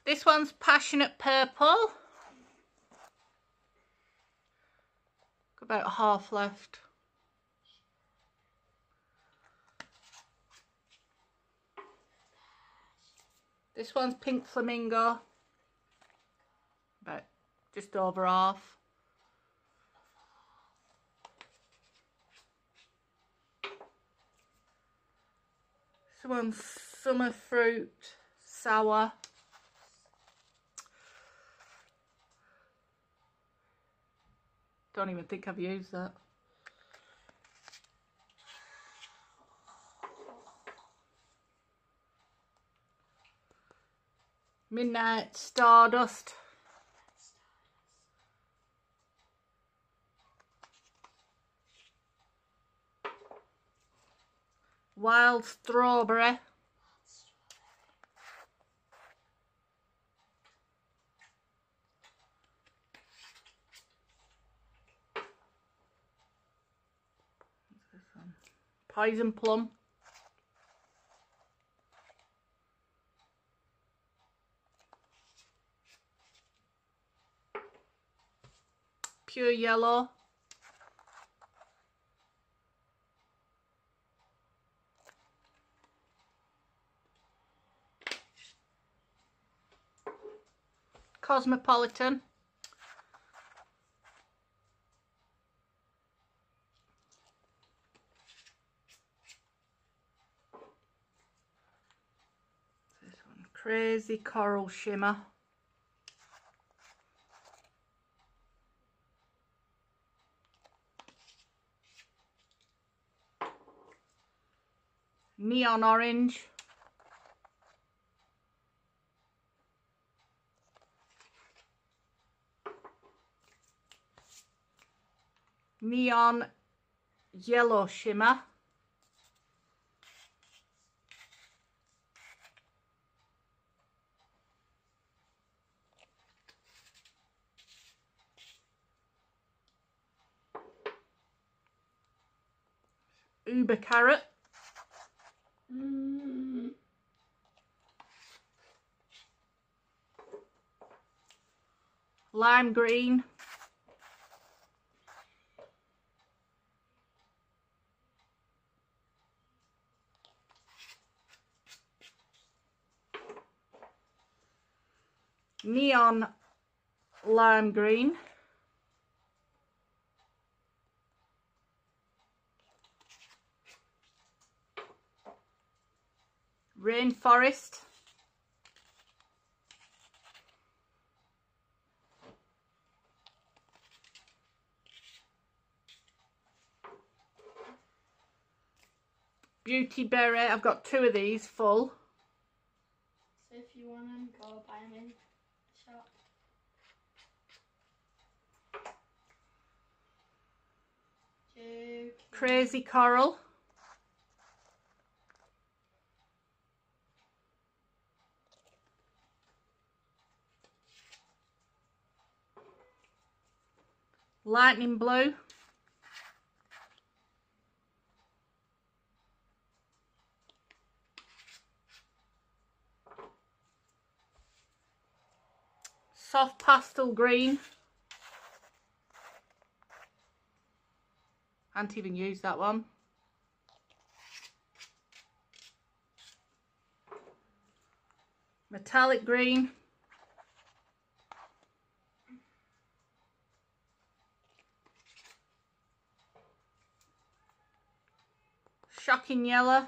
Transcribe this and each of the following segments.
This one's Passionate Purple. About half left. This one's Pink Flamingo. About just over half. This one's Summer Fruit Sour. Don't even think I've used that. Midnight Stardust. Wild Strawberry. Poison Plum. Pure Yellow. Cosmopolitan. This one, Crazy Coral Shimmer. Neon Orange. Neon Yellow Shimmer. Uber Carrot. Lime Green. Neon Lime Green. Rainforest. Beauty Berry. I've got 2 of these full. So if you want them, go buy them in the shop. Joking. Crazy Coral. Lightning Blue. Soft Pastel Green. I haven't even used that one. Metallic Green. Shocking Yellow.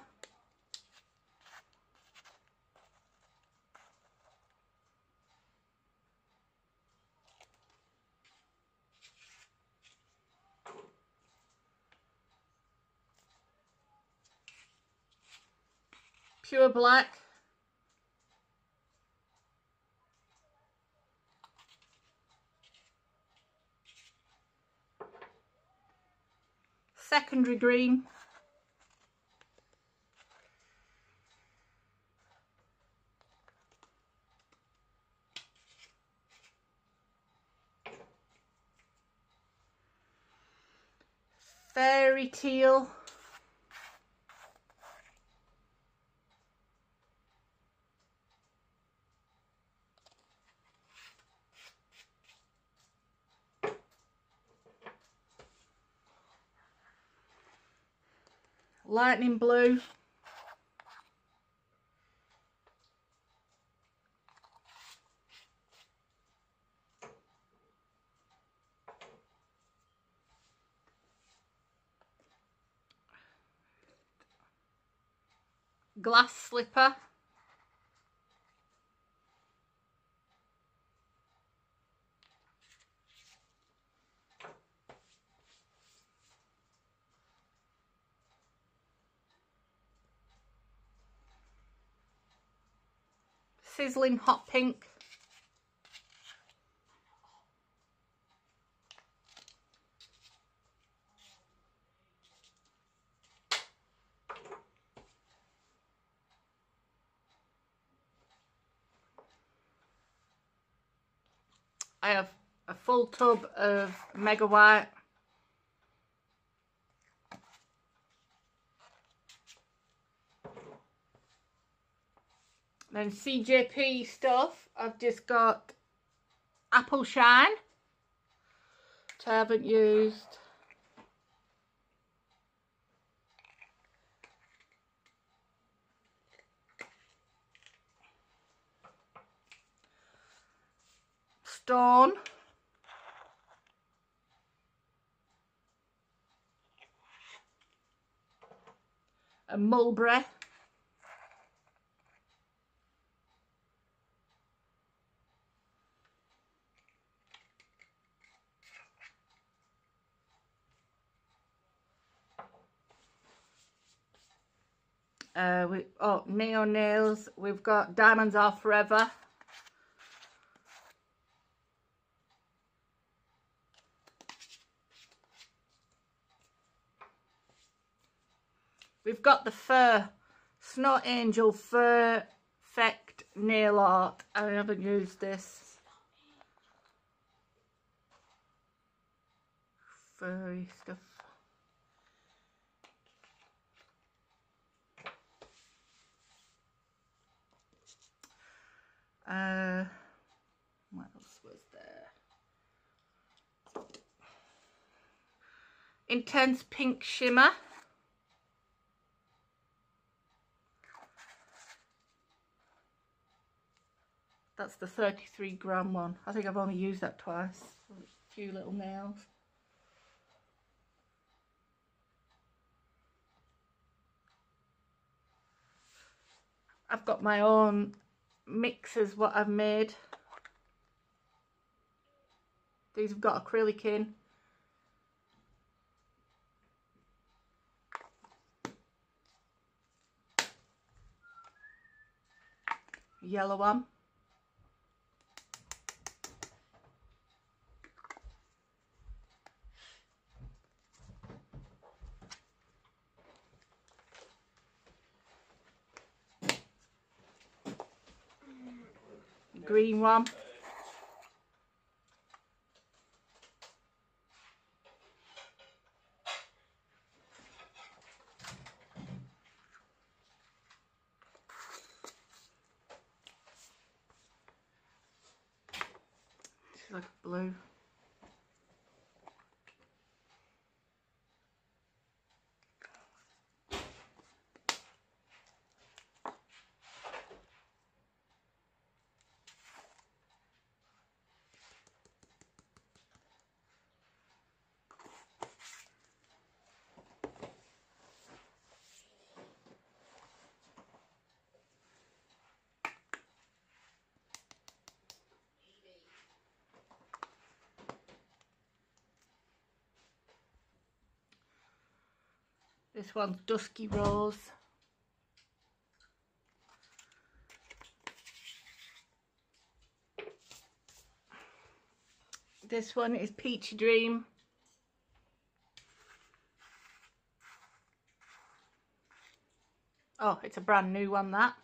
Pure Black. Secondary Green. Fairy Teal. lightning blue. Glass slipper. Sizzling hot pink. I have a full tub of Mega White. Then CJP stuff, I've just got Apple Shine, which I haven't used. Stone. And mulberry. Naio nails. We've got Diamonds Are Forever. We've got the fur, Snow Angel Fur Effect Nail Art. I haven't used this. Furry stuff. What else was there? Intense Pink Shimmer. That's the 33-gram one. I think I've only used that twice. A few little nails. I've got my own mixes, what I've made. These have got acrylic in. Yellow one. Green one. It's like blue. This one's Dusky Rose. This one is Peachy Dream. Oh, it's a brand new one, that.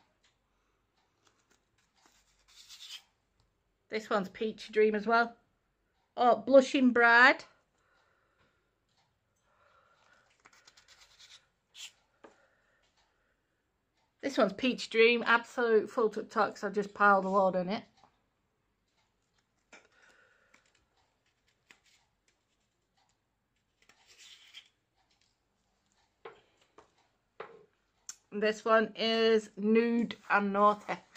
This one's Peachy Dream as well. Oh, Blushing Bride. This one's Peach Dream, absolute full to tucks. I've just piled a load in it. This one is Nude and Naughty.